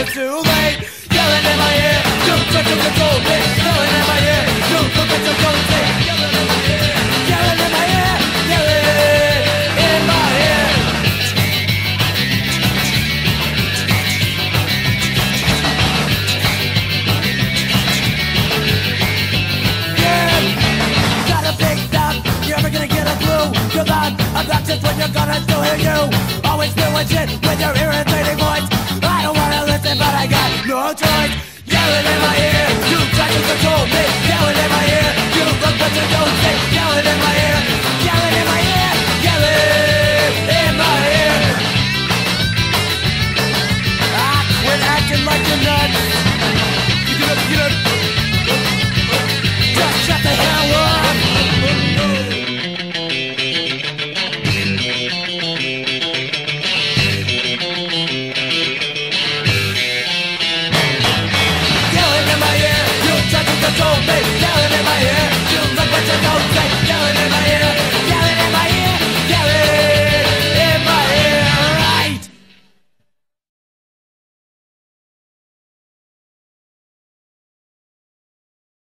too late. Yelling in my ear, you try to control me. Yelling in my ear, you forget to control me. Yelling in my ear, yelling in my ear, yelling in my ear. Yeah, got a big stop, you're never gonna get a clue. You're loud, obnoxious when you're gonna still hear you. Always spilling shit with your irritating voice.